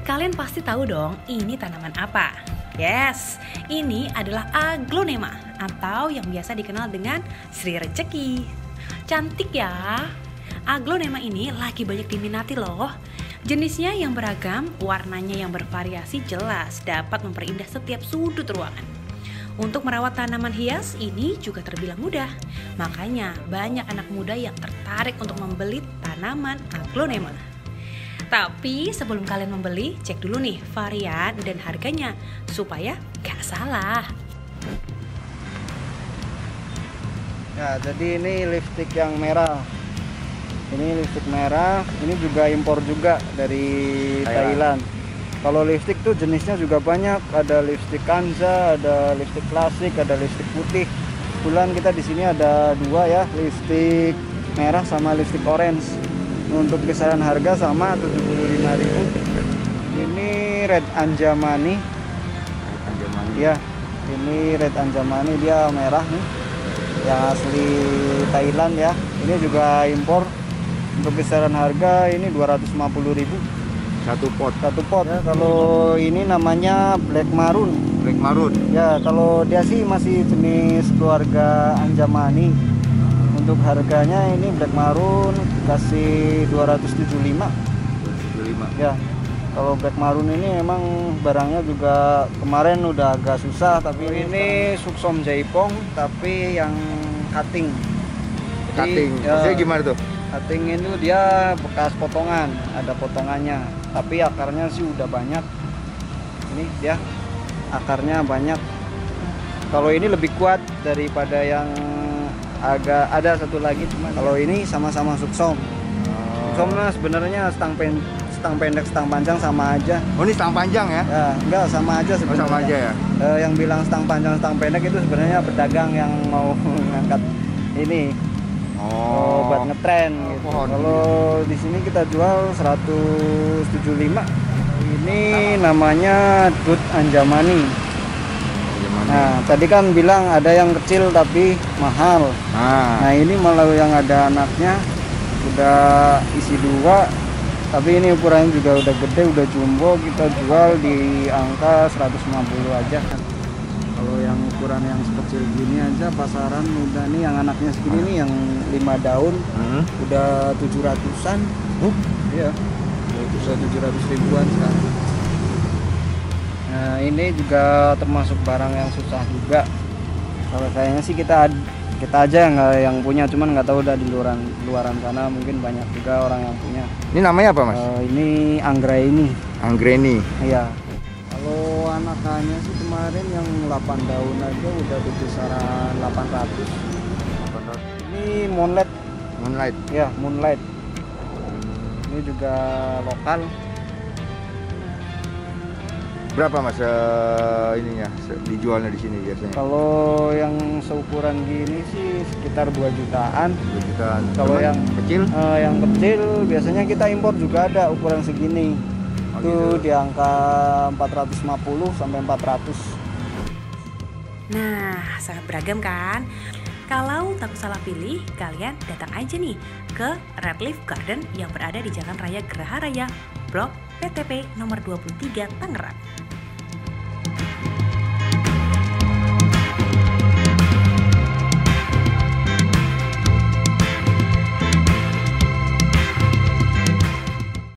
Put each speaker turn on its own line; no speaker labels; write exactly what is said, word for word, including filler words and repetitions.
Kalian pasti tahu dong, ini tanaman apa? Yes, ini adalah aglonema atau yang biasa dikenal dengan Sri Rezeki. Cantik ya. Aglonema ini lagi banyak diminati loh. Jenisnya yang beragam, warnanya yang bervariasi jelas dapat memperindah setiap sudut ruangan. Untuk merawat tanaman hias ini juga terbilang mudah. Makanya banyak anak muda yang tertarik untuk membeli tanaman aglonema. Tapi sebelum kalian membeli, cek dulu nih varian dan harganya supaya gak salah.
Ya, jadi ini lipstick yang merah. Ini lipstick merah, ini juga impor juga dari Thailand. Thailand. Kalau lipstick tuh jenisnya juga banyak, ada lipstick kanza, ada lipstick klasik, ada lipstick putih. Kebetulan kita di sini ada dua ya, lipstick merah sama lipstick orange. Untuk kisaran harga sama tujuh puluh lima ribu. Ini Red Anjamani.
Red Anjamani.
Ya, ini Red Anjamani, dia merah nih. Yang asli Thailand ya. Ini juga impor. Untuk kisaran harga ini dua ratus lima puluh ribu.
Satu pot.
Satu pot. Ya, kalau ini namanya Black Maroon.
Black Maroon.
Ya, kalau dia sih masih jenis keluarga Anjamani. Untuk harganya ini Black Maroon kasih dua ratus tujuh puluh lima.
dua ratus tujuh puluh lima.
Ya. Kalau Black Maroon ini emang barangnya juga kemarin udah agak susah, tapi ini, ini Suksom Jaipong tapi yang cutting. Jadi,
Cutting.
Ya,
maksudnya gimana tuh?
Cutting itu dia bekas potongan, ada potongannya. Tapi akarnya sih udah banyak. Ini dia akarnya banyak. Kalau ini lebih kuat daripada yang agak ada satu lagi, cuma kalau ini sama-sama Suksom.
Oh.
Suksom sebenarnya stang pen, stang pendek, stang panjang sama aja.
Oh, ini stang panjang ya?
Ya, enggak sama aja sebenarnya.
Oh, sama aja ya.
Eh, yang bilang stang panjang, stang pendek itu sebenarnya pedagang yang mau ngangkat ini. Oh, buat ngetren gitu.
Oh,
kalau di sini kita jual seratus tujuh puluh lima. Ini namanya Dut Anjamani. Nah, tadi kan bilang ada yang kecil tapi mahal.
Nah,
Nah, ini malah yang ada anaknya udah isi dua, tapi ini ukurannya juga udah gede, udah jumbo. Kita jual di angka seratus lima puluh aja. Kalau yang ukuran yang sekecil gini aja pasaran udah nih, yang anaknya segini nih yang lima daun
hmm?
udah tujuh ratusan.
Uh,
Iya. Udah tujuh ratus ribuan sekarang. Nah, ini juga termasuk barang yang susah juga. Kalau kayaknya sih kita kita aja yang yang punya, cuman nggak tahu udah di luaran luaran sana mungkin banyak juga orang yang punya.
Ini namanya apa, Mas?
Uh, ini anggraini.
Anggreni.
Iya. Kalau anakannya sih kemarin yang delapan daun aja udah di kisaran delapan ratus. Ini moonlight.
Moonlight.
Ya, moonlight. Ini juga lokal.
Berapa Mas uh, ininya dijualnya di sini biasanya?
Kalau yang seukuran gini sih sekitar dua jutaan.
dua jutaan.
Kalau yang
kecil?
Uh, yang kecil biasanya kita impor juga ada ukuran segini.
Oh,
itu
gitu.
di angka empat ratus lima puluh sampai empat ratus.
Nah, sangat beragam kan? Kalau takut salah pilih, kalian datang aja nih ke Red Leaf Garden yang berada di Jalan Raya Geraha Raya, Blok P T P nomor dua puluh tiga Tangerang.